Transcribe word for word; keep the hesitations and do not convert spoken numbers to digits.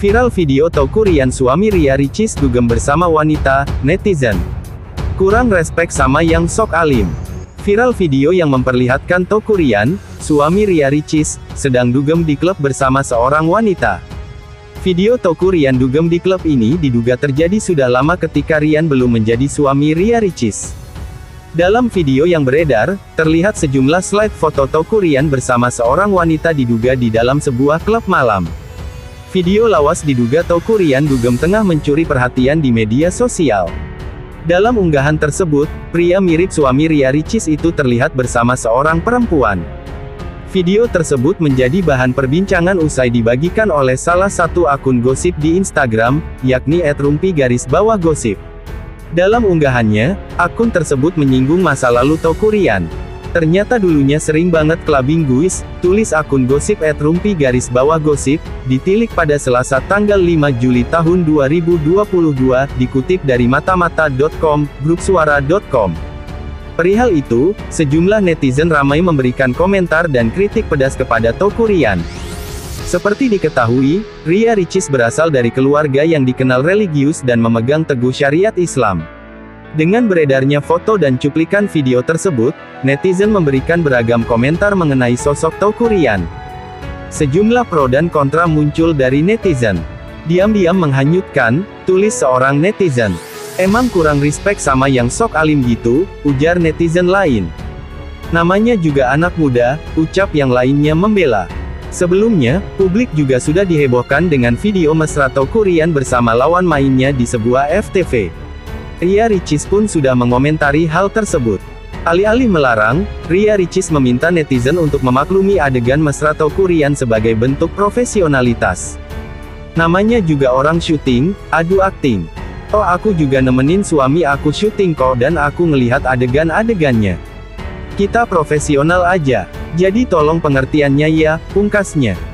Viral video Teuku Ryan suami Ria Ricis dugem bersama wanita, netizen. Kurang respek sama yang sok alim. Viral video yang memperlihatkan Teuku Ryan, suami Ria Ricis, sedang dugem di klub bersama seorang wanita. Video Teuku Ryan dugem di klub ini diduga terjadi sudah lama ketika Ryan belum menjadi suami Ria Ricis. Dalam video yang beredar, terlihat sejumlah slide foto Teuku Ryan bersama seorang wanita diduga di dalam sebuah klub malam. Video lawas diduga Teuku Ryan dugem tengah mencuri perhatian di media sosial. Dalam unggahan tersebut, pria mirip suami Ria Ricis itu terlihat bersama seorang perempuan. Video tersebut menjadi bahan perbincangan usai dibagikan oleh salah satu akun gosip di Instagram, yakni et rumpi garis bawah gosip. Dalam unggahannya, akun tersebut menyinggung masa lalu Teuku Ryan. Ternyata dulunya sering banget clubbing guys, tulis akun gosip et rumpi garis bawah gosip, ditilik pada Selasa tanggal lima Juli tahun dua ribu dua puluh dua, dikutip dari matamata titik com, grup suara titik com. Perihal itu, sejumlah netizen ramai memberikan komentar dan kritik pedas kepada Teuku Ryan. Seperti diketahui, Ria Ricis berasal dari keluarga yang dikenal religius dan memegang teguh syariat Islam. Dengan beredarnya foto dan cuplikan video tersebut, netizen memberikan beragam komentar mengenai sosok Teuku Ryan. Sejumlah pro dan kontra muncul dari netizen. Diam-diam menghanyutkan, tulis seorang netizen. Emang kurang respek sama yang sok alim gitu, ujar netizen lain. Namanya juga anak muda, ucap yang lainnya membela. Sebelumnya, publik juga sudah dihebohkan dengan video mesra Teuku Ryan bersama lawan mainnya di sebuah F T V. Ria Ricis pun sudah mengomentari hal tersebut. Alih-alih melarang, Ria Ricis meminta netizen untuk memaklumi adegan mesra Teuku Ryan sebagai bentuk profesionalitas. Namanya juga orang syuting, adu akting. Oh aku juga nemenin suami aku syuting kok dan aku ngelihat adegan-adegannya. Kita profesional aja. Jadi tolong pengertiannya ya, pungkasnya.